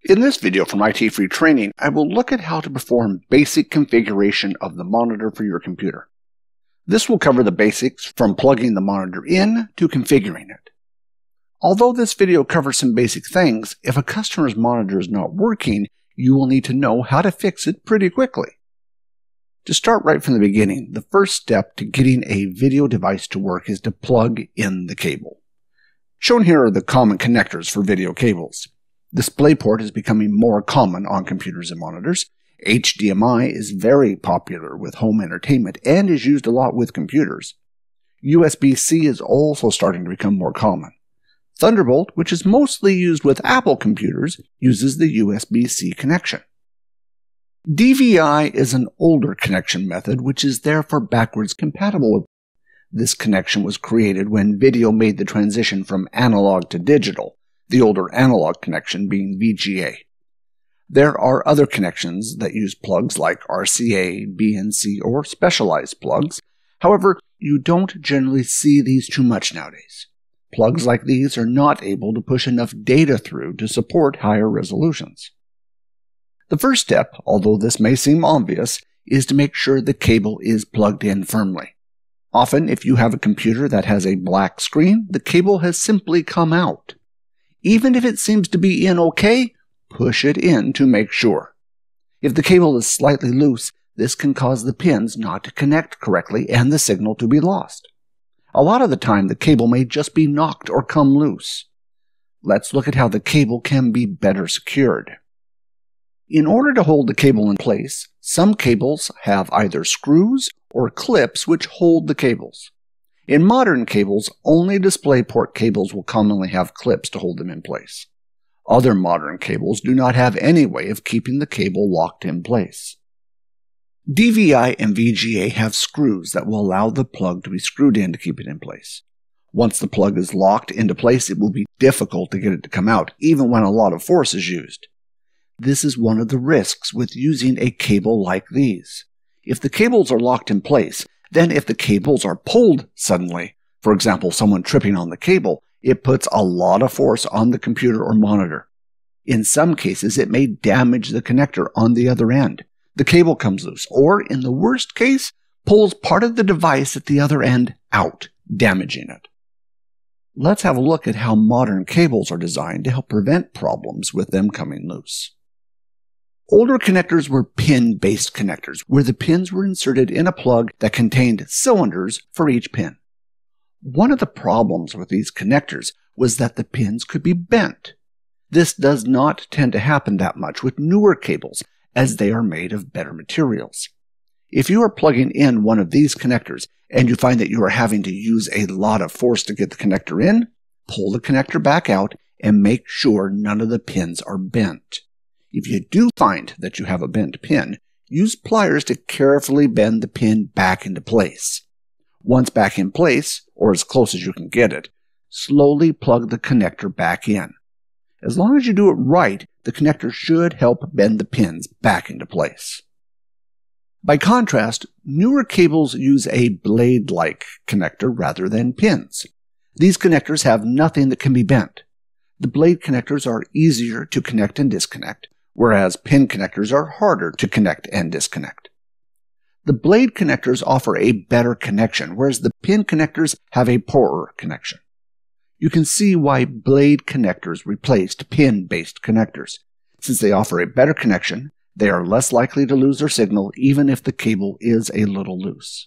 In this video from ITFreeTraining, I will look at how to perform basic configuration of the monitor for your computer. This will cover the basics from plugging the monitor in to configuring it. Although this video covers some basic things, if a customer's monitor is not working, you will need to know how to fix it pretty quickly. To start right from the beginning, the first step to getting a video device to work is to plug in the cable. Shown here are the common connectors for video cables. DisplayPort is becoming more common on computers and monitors. HDMI is very popular with home entertainment and is used a lot with computers. USB-C is also starting to become more common. Thunderbolt, which is mostly used with Apple computers, uses the USB-C connection. DVI is an older connection method which is therefore backwards compatible. This connection was created when video made the transition from analog to digital, the older analog connection being VGA. There are other connections that use plugs like RCA, BNC, or specialized plugs. However, you don't generally see these too much nowadays. Plugs like these are not able to push enough data through to support higher resolutions. The first step, although this may seem obvious, is to make sure the cable is plugged in firmly. Often, if you have a computer that has a black screen, the cable has simply come out. Even if it seems to be in okay, push it in to make sure. If the cable is slightly loose, this can cause the pins not to connect correctly and the signal to be lost. A lot of the time, the cable may just be knocked or come loose. Let's look at how the cable can be better secured. In order to hold the cable in place, some cables have either screws or clips which hold the cables. In modern cables, only DisplayPort cables will commonly have clips to hold them in place. Other modern cables do not have any way of keeping the cable locked in place. DVI and VGA have screws that will allow the plug to be screwed in to keep it in place. Once the plug is locked into place, it will be difficult to get it to come out, even when a lot of force is used. This is one of the risks with using a cable like these. If the cables are locked in place, then if the cables are pulled suddenly, for example someone tripping on the cable, it puts a lot of force on the computer or monitor. In some cases it may damage the connector on the other end. The cable comes loose, or in the worst case, pulls part of the device at the other end out, damaging it. Let's have a look at how modern cables are designed to help prevent problems with them coming loose. Older connectors were pin-based connectors, where the pins were inserted in a plug that contained cylinders for each pin. One of the problems with these connectors was that the pins could be bent. This does not tend to happen that much with newer cables, as they are made of better materials. If you are plugging in one of these connectors and you find that you are having to use a lot of force to get the connector in, pull the connector back out and make sure none of the pins are bent. If you do find that you have a bent pin, use pliers to carefully bend the pin back into place. Once back in place, or as close as you can get it, slowly plug the connector back in. As long as you do it right, the connector should help bend the pins back into place. By contrast, newer cables use a blade-like connector rather than pins. These connectors have nothing that can be bent. The blade connectors are easier to connect and disconnect, whereas pin connectors are harder to connect and disconnect. The blade connectors offer a better connection, whereas the pin connectors have a poorer connection. You can see why blade connectors replaced pin-based connectors. Since they offer a better connection, they are less likely to lose their signal even if the cable is a little loose.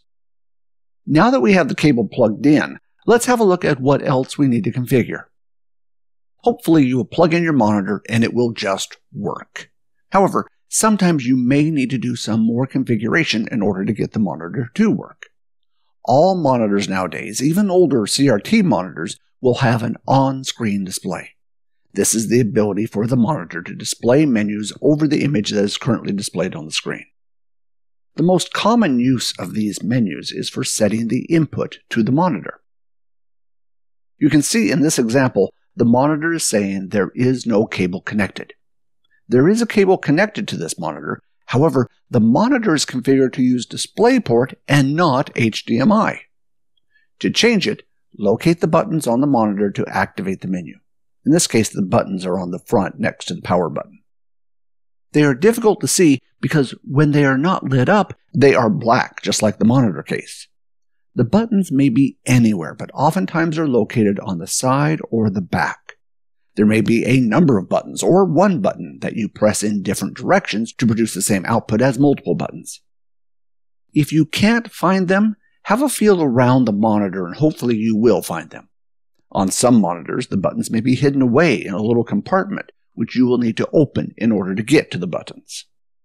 Now that we have the cable plugged in, let's have a look at what else we need to configure. Hopefully you will plug in your monitor and it will just work. However, sometimes you may need to do some more configuration in order to get the monitor to work. All monitors nowadays, even older CRT monitors, will have an on-screen display. This is the ability for the monitor to display menus over the image that is currently displayed on the screen. The most common use of these menus is for setting the input to the monitor. You can see in this example, the monitor is saying there is no cable connected. There is a cable connected to this monitor, however, the monitor is configured to use DisplayPort and not HDMI. To change it, locate the buttons on the monitor to activate the menu. In this case, the buttons are on the front next to the power button. They are difficult to see because when they are not lit up, they are black, just like the monitor case. The buttons may be anywhere, but oftentimes are located on the side or the back. There may be a number of buttons, or one button that you press in different directions to produce the same output as multiple buttons. If you can't find them, have a feel around the monitor and hopefully you will find them. On some monitors, the buttons may be hidden away in a little compartment, which you will need to open in order to get to the buttons.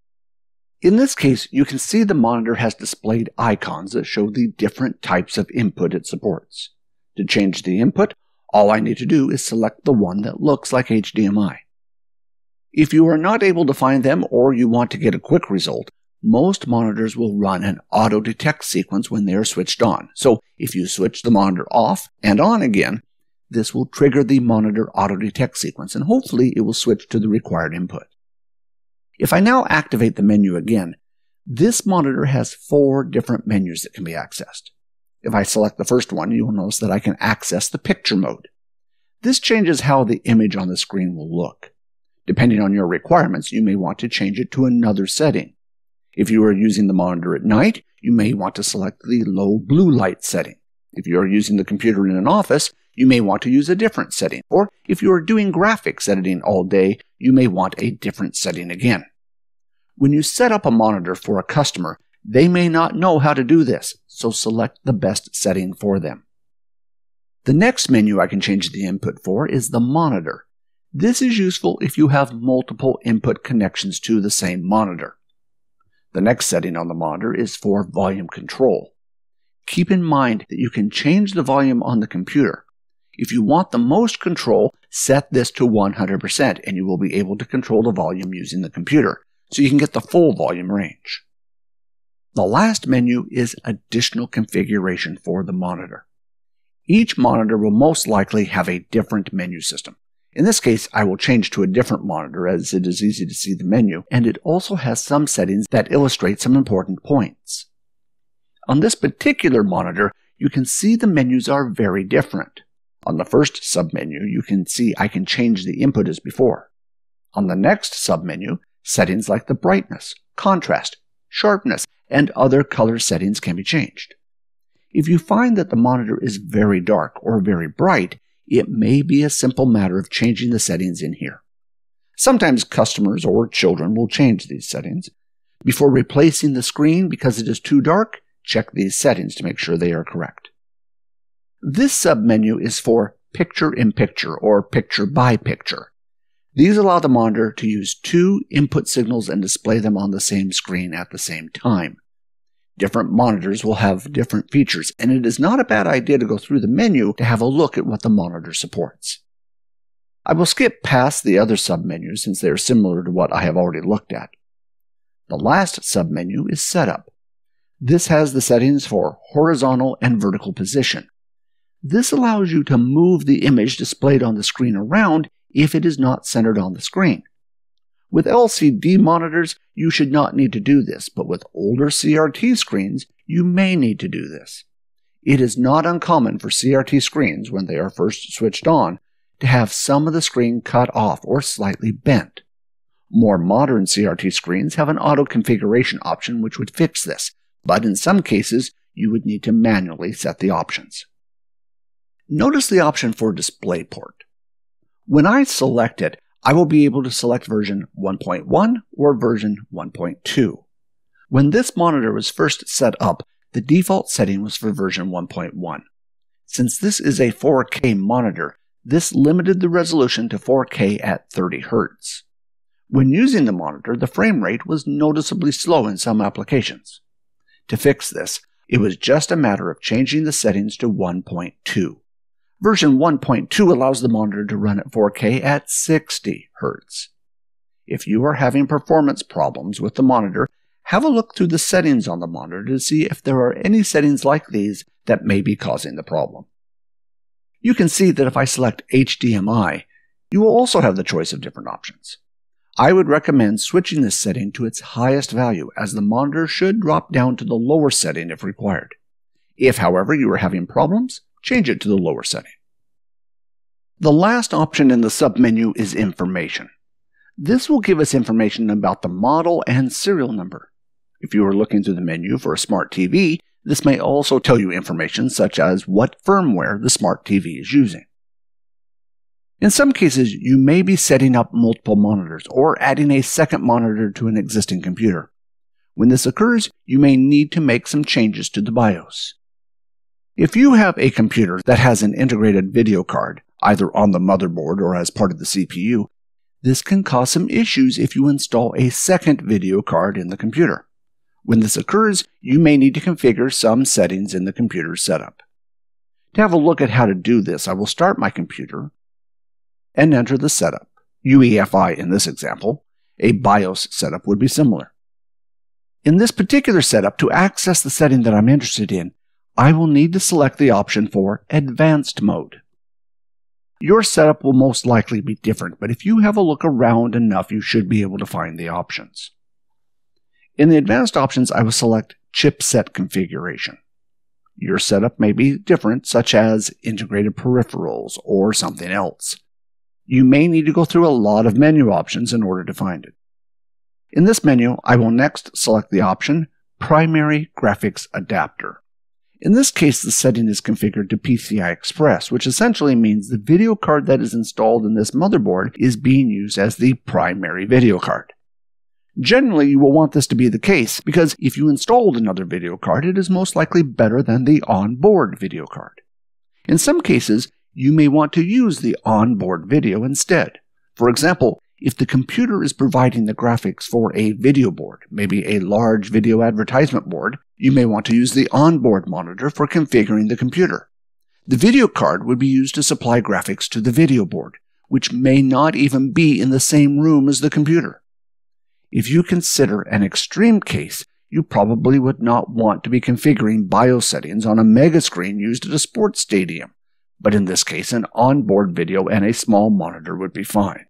In this case, you can see the monitor has displayed icons that show the different types of input it supports. To change the input, all I need to do is select the one that looks like HDMI. If you are not able to find them or you want to get a quick result, most monitors will run an auto-detect sequence when they are switched on. So if you switch the monitor off and on again, this will trigger the monitor auto-detect sequence and hopefully it will switch to the required input. If I now activate the menu again, this monitor has 4 different menus that can be accessed. If I select the first one, you will notice that I can access the picture mode. This changes how the image on the screen will look. Depending on your requirements, you may want to change it to another setting. If you are using the monitor at night, you may want to select the low blue light setting. If you are using the computer in an office, you may want to use a different setting. Or if you are doing graphics editing all day, you may want a different setting again. When you set up a monitor for a customer, they may not know how to do this, so select the best setting for them. The next menu I can change the input for is the monitor. This is useful if you have multiple input connections to the same monitor. The next setting on the monitor is for volume control. Keep in mind that you can change the volume on the computer. If you want the most control, set this to 100% and you will be able to control the volume using the computer, so you can get the full volume range. The last menu is additional configuration for the monitor. Each monitor will most likely have a different menu system. In this case, I will change to a different monitor as it is easy to see the menu, and it also has some settings that illustrate some important points. On this particular monitor, you can see the menus are very different. On the first submenu, you can see I can change the input as before. On the next submenu, settings like the brightness, contrast, sharpness, and other color settings can be changed. If you find that the monitor is very dark or very bright, it may be a simple matter of changing the settings in here. Sometimes customers or children will change these settings. Before replacing the screen because it is too dark, check these settings to make sure they are correct. This submenu is for picture-in-picture or picture-by-picture. These allow the monitor to use 2 input signals and display them on the same screen at the same time. Different monitors will have different features, and it is not a bad idea to go through the menu to have a look at what the monitor supports. I will skip past the other submenus since they are similar to what I have already looked at. The last submenu is Setup. This has the settings for horizontal and vertical position. This allows you to move the image displayed on the screen around if it is not centered on the screen. With LCD monitors, you should not need to do this, but with older CRT screens, you may need to do this. It is not uncommon for CRT screens, when they are first switched on, to have some of the screen cut off or slightly bent. More modern CRT screens have an auto configuration option which would fix this, but in some cases, you would need to manually set the options. Notice the option for DisplayPort. When I select it, I will be able to select version 1.1 or version 1.2. When this monitor was first set up, the default setting was for version 1.1. Since this is a 4K monitor, this limited the resolution to 4K at 30 Hz. When using the monitor, the frame rate was noticeably slow in some applications. To fix this, it was just a matter of changing the settings to 1.2. Version 1.2 allows the monitor to run at 4K at 60 Hz. If you are having performance problems with the monitor, have a look through the settings on the monitor to see if there are any settings like these that may be causing the problem. You can see that if I select HDMI, you will also have the choice of different options. I would recommend switching this setting to its highest value, as the monitor should drop down to the lower setting if required. If, however, you are having problems, change it to the lower setting. The last option in the submenu is Information. This will give us information about the model and serial number. If you are looking through the menu for a smart TV, this may also tell you information such as what firmware the smart TV is using. In some cases, you may be setting up multiple monitors or adding a second monitor to an existing computer. When this occurs, you may need to make some changes to the BIOS. If you have a computer that has an integrated video card, either on the motherboard or as part of the CPU, this can cause some issues if you install a second video card in the computer. When this occurs, you may need to configure some settings in the computer setup. To have a look at how to do this, I will start my computer and enter the setup. UEFI in this example. A BIOS setup would be similar. In this particular setup, to access the setting that I'm interested in, I will need to select the option for Advanced Mode. Your setup will most likely be different, but if you have a look around enough, you should be able to find the options. In the advanced options, I will select Chipset Configuration. Your setup may be different, such as integrated peripherals or something else. You may need to go through a lot of menu options in order to find it. In this menu, I will next select the option Primary Graphics Adapter. In this case, the setting is configured to PCI Express, which essentially means the video card that is installed in this motherboard is being used as the primary video card. Generally, you will want this to be the case, because if you installed another video card, it is most likely better than the onboard video card. In some cases, you may want to use the onboard video instead. For example, if the computer is providing the graphics for a video board, maybe a large video advertisement board, you may want to use the onboard monitor for configuring the computer. The video card would be used to supply graphics to the video board, which may not even be in the same room as the computer. If you consider an extreme case, you probably would not want to be configuring BIOS settings on a mega screen used at a sports stadium, but in this case, an onboard video and a small monitor would be fine.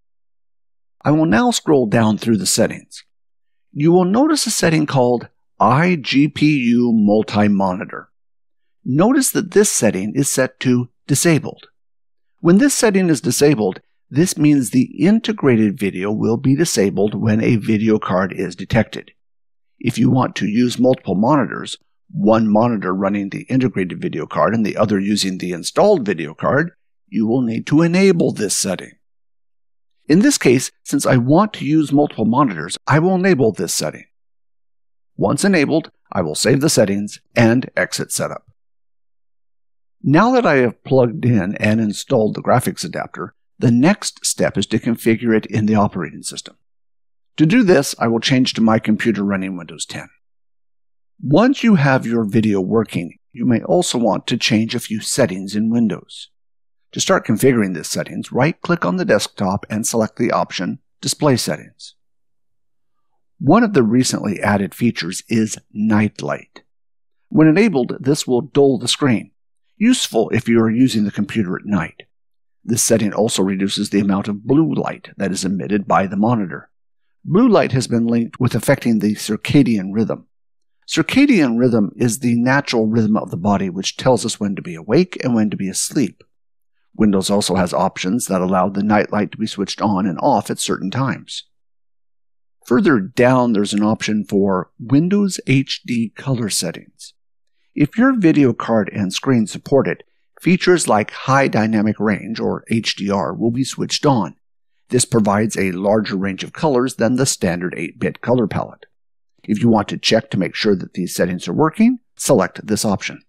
I will now scroll down through the settings. You will notice a setting called iGPU Multi-Monitor. Notice that this setting is set to Disabled. When this setting is disabled, this means the integrated video will be disabled when a video card is detected. If you want to use multiple monitors, one monitor running the integrated video card and the other using the installed video card, you will need to enable this setting. In this case, since I want to use multiple monitors, I will enable this setting. Once enabled, I will save the settings and exit setup. Now that I have plugged in and installed the graphics adapter, the next step is to configure it in the operating system. To do this, I will change to my computer running Windows 10. Once you have your video working, you may also want to change a few settings in Windows. To start configuring these settings, right-click on the desktop and select the option Display Settings. One of the recently added features is Night Light. When enabled, this will dull the screen, useful if you are using the computer at night. This setting also reduces the amount of blue light that is emitted by the monitor. Blue light has been linked with affecting the circadian rhythm. Circadian rhythm is the natural rhythm of the body which tells us when to be awake and when to be asleep. Windows also has options that allow the night light to be switched on and off at certain times. Further down, there's an option for Windows HD color settings. If your video card and screen support it, features like High Dynamic Range, or HDR, will be switched on. This provides a larger range of colors than the standard 8-bit color palette. If you want to check to make sure that these settings are working, select this option.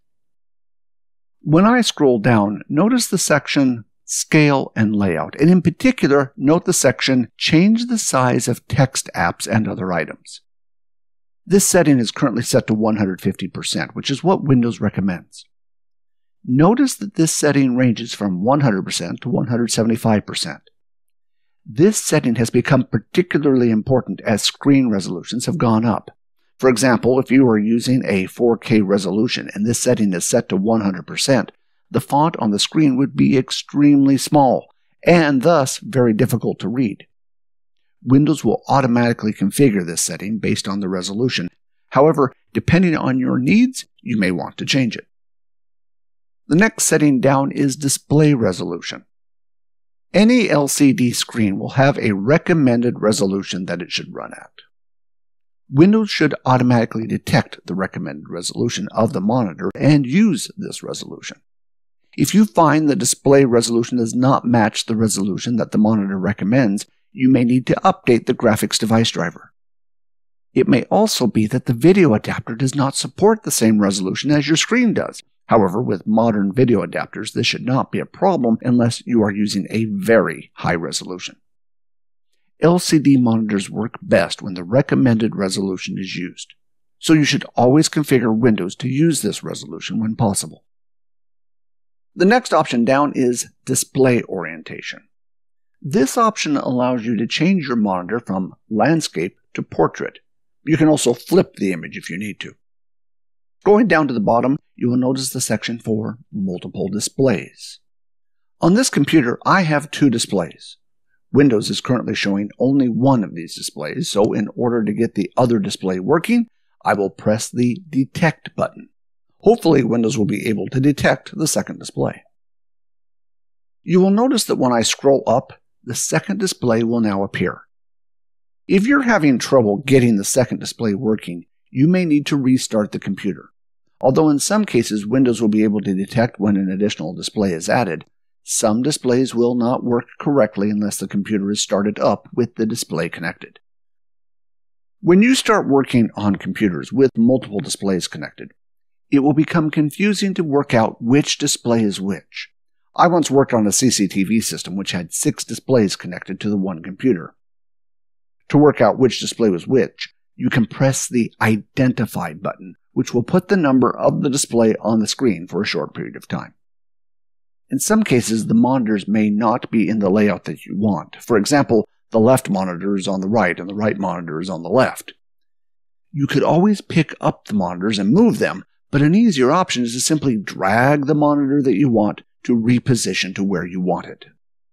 When I scroll down, notice the section Scale and Layout, and in particular, note the section Change the Size of Text Apps and Other Items. This setting is currently set to 150%, which is what Windows recommends. Notice that this setting ranges from 100% to 175%. This setting has become particularly important as screen resolutions have gone up. For example, if you are using a 4K resolution and this setting is set to 100%, the font on the screen would be extremely small and thus very difficult to read. Windows will automatically configure this setting based on the resolution. However, depending on your needs, you may want to change it. The next setting down is Display Resolution. Any LCD screen will have a recommended resolution that it should run at. Windows should automatically detect the recommended resolution of the monitor and use this resolution. If you find the display resolution does not match the resolution that the monitor recommends, you may need to update the graphics device driver. It may also be that the video adapter does not support the same resolution as your screen does. However, with modern video adapters, this should not be a problem unless you are using a very high resolution. LCD monitors work best when the recommended resolution is used, so you should always configure Windows to use this resolution when possible. The next option down is display orientation. This option allows you to change your monitor from landscape to portrait. You can also flip the image if you need to. Going down to the bottom, you will notice the section for multiple displays. On this computer, I have 2 displays. Windows is currently showing only one of these displays, so in order to get the other display working, I will press the Detect button. Hopefully, Windows will be able to detect the second display. You will notice that when I scroll up, the second display will now appear. If you're having trouble getting the second display working, you may need to restart the computer. Although in some cases Windows will be able to detect when an additional display is added, some displays will not work correctly unless the computer is started up with the display connected. When you start working on computers with multiple displays connected, it will become confusing to work out which display is which. I once worked on a CCTV system which had 6 displays connected to the one computer. To work out which display was which, you can press the Identify button, which will put the number of the display on the screen for a short period of time. In some cases, the monitors may not be in the layout that you want. For example, the left monitor is on the right and the right monitor is on the left. You could always pick up the monitors and move them, but an easier option is to simply drag the monitor that you want to reposition to where you want it.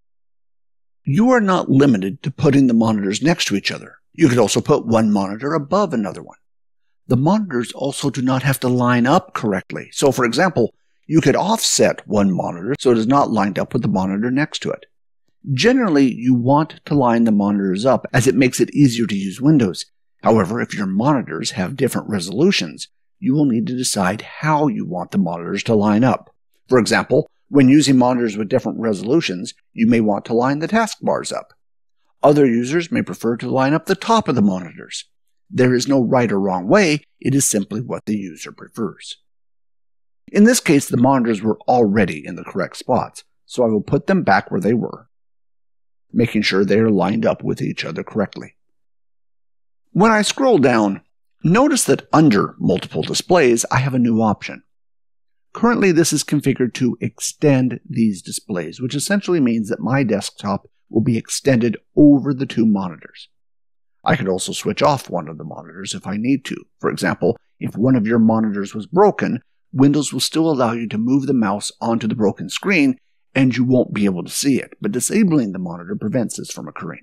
You are not limited to putting the monitors next to each other. You could also put one monitor above another one. The monitors also do not have to line up correctly. So, for example, you could offset one monitor so it is not lined up with the monitor next to it. Generally, you want to line the monitors up as it makes it easier to use Windows. However, if your monitors have different resolutions, you will need to decide how you want the monitors to line up. For example, when using monitors with different resolutions, you may want to line the taskbars up. Other users may prefer to line up the top of the monitors. There is no right or wrong way, it is simply what the user prefers. In this case, the monitors were already in the correct spots, so I will put them back where they were, making sure they are lined up with each other correctly. When I scroll down, notice that under Multiple Displays, I have a new option. Currently, this is configured to extend these displays, which essentially means that my desktop will be extended over the 2 monitors. I could also switch off one of the monitors if I need to. For example, if one of your monitors was broken, Windows will still allow you to move the mouse onto the broken screen, and you won't be able to see it, but disabling the monitor prevents this from occurring.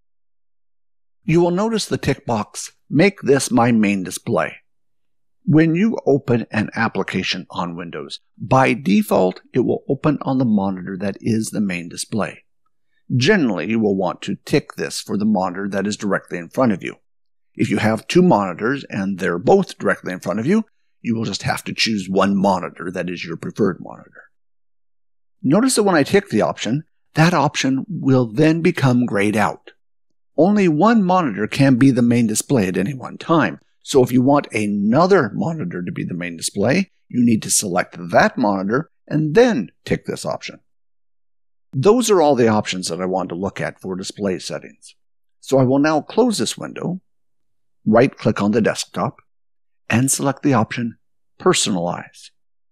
You will notice the tick box, "Make this my main display." When you open an application on Windows, by default it will open on the monitor that is the main display. Generally, you will want to tick this for the monitor that is directly in front of you. If you have 2 monitors and they're both directly in front of you, you will just have to choose one monitor that is your preferred monitor. Notice that when I tick the option, that option will then become grayed out. Only one monitor can be the main display at any one time. So if you want another monitor to be the main display, you need to select that monitor and then tick this option. Those are all the options that I want to look at for display settings. So I will now close this window, right-click on the desktop, and select the option Personalize.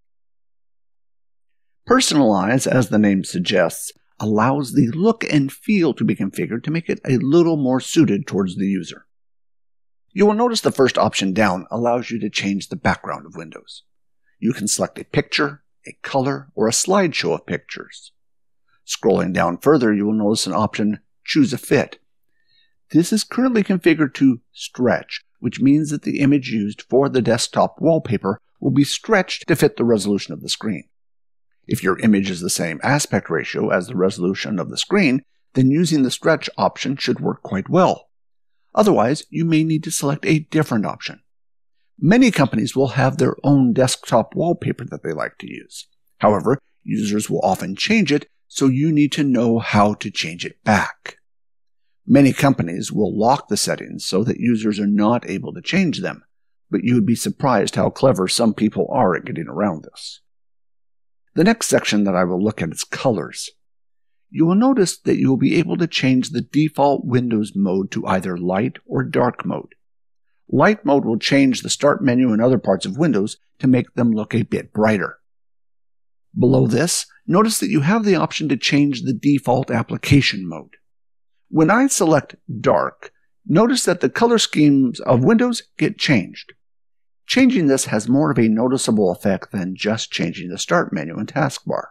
Personalize, as the name suggests, allows the look and feel to be configured to make it a little more suited towards the user. You will notice the first option down allows you to change the background of Windows. You can select a picture, a color, or a slideshow of pictures. Scrolling down further, you will notice an option, Choose a Fit. This is currently configured to Stretch, which means that the image used for the desktop wallpaper will be stretched to fit the resolution of the screen. If your image is the same aspect ratio as the resolution of the screen, then using the stretch option should work quite well. Otherwise, you may need to select a different option. Many companies will have their own desktop wallpaper that they like to use. However, users will often change it, so you need to know how to change it back. Many companies will lock the settings so that users are not able to change them, but you would be surprised how clever some people are at getting around this. The next section that I will look at is colors. You will notice that you will be able to change the default Windows mode to either light or dark mode. Light mode will change the start menu and other parts of Windows to make them look a bit brighter. Below this, notice that you have the option to change the default application mode. When I select dark, notice that the color schemes of Windows get changed. Changing this has more of a noticeable effect than just changing the start menu and taskbar.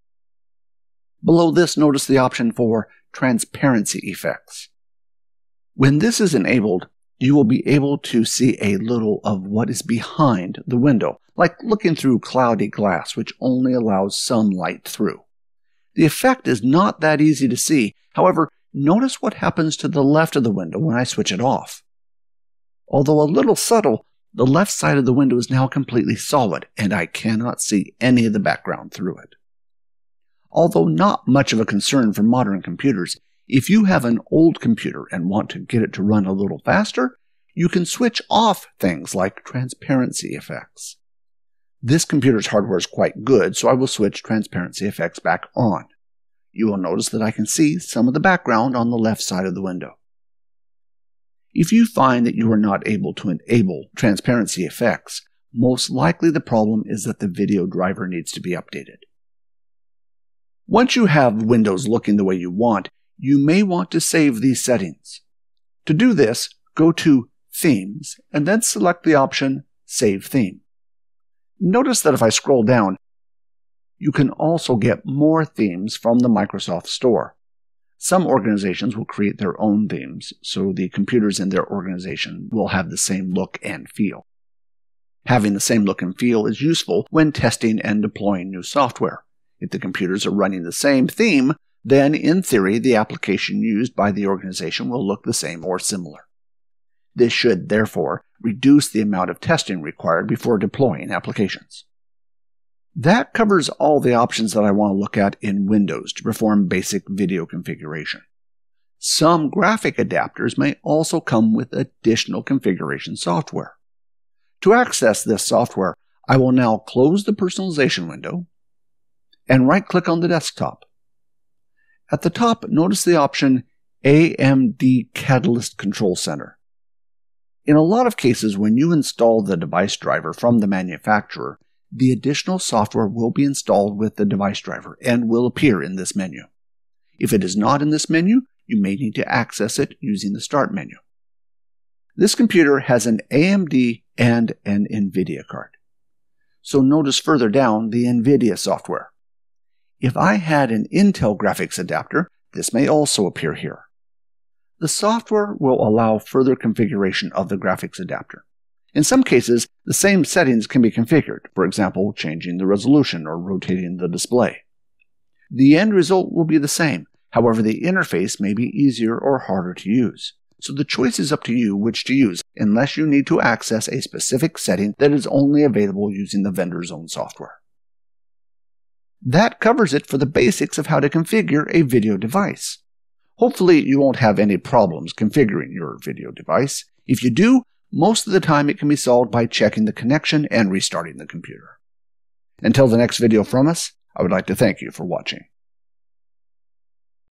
Below this, notice the option for transparency effects. When this is enabled, you will be able to see a little of what is behind the window, like looking through cloudy glass, which only allows some light through. The effect is not that easy to see. However, notice what happens to the left of the window when I switch it off. Although a little subtle, the left side of the window is now completely solid, and I cannot see any of the background through it. Although not much of a concern for modern computers, if you have an old computer and want to get it to run a little faster, you can switch off things like transparency effects. This computer's hardware is quite good, so I will switch transparency effects back on. You will notice that I can see some of the background on the left side of the window. If you find that you are not able to enable transparency effects, most likely the problem is that the video driver needs to be updated. Once you have Windows looking the way you want, you may want to save these settings. To do this, go to Themes and then select the option Save Theme. Notice that if I scroll down, you can also get more themes from the Microsoft Store. Some organizations will create their own themes, so the computers in their organization will have the same look and feel. Having the same look and feel is useful when testing and deploying new software. If the computers are running the same theme, then in theory the application used by the organization will look the same or similar. This should, therefore, reduce the amount of testing required before deploying applications. That covers all the options that I want to look at in Windows to perform basic video configuration. Some graphic adapters may also come with additional configuration software. To access this software, I will now close the personalization window and right-click on the desktop. At the top, notice the option AMD Catalyst Control Center. In a lot of cases, when you install the device driver from the manufacturer, the additional software will be installed with the device driver and will appear in this menu. If it is not in this menu, you may need to access it using the Start menu. This computer has an AMD and an NVIDIA card. So notice further down the NVIDIA software. If I had an Intel graphics adapter, this may also appear here. The software will allow further configuration of the graphics adapter. In some cases, the same settings can be configured, for example, changing the resolution or rotating the display. The end result will be the same, however the interface may be easier or harder to use. So the choice is up to you which to use, unless you need to access a specific setting that is only available using the vendor's own software. That covers it for the basics of how to configure a video device. Hopefully you won't have any problems configuring your video device. If you do, most of the time it can be solved by checking the connection and restarting the computer. Until the next video from us, I would like to thank you for watching.